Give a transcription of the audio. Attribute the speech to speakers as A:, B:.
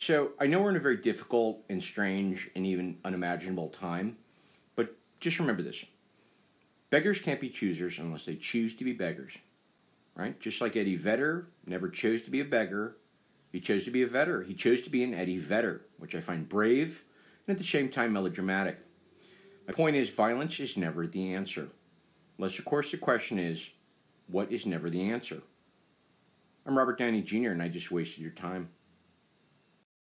A: So I know we're in a very difficult and strange and even unimaginable time, but just remember this. Beggars can't be choosers unless they choose to be beggars, right? Just like Eddie Vedder never chose to be a beggar. He chose to be a Vedder. He chose to be an Eddie Vedder, which I find brave and at the same time melodramatic. My point is, violence is never the answer. Unless, of course, the question is, what is never the answer? I'm Robert Downey Jr., and I just wasted your time.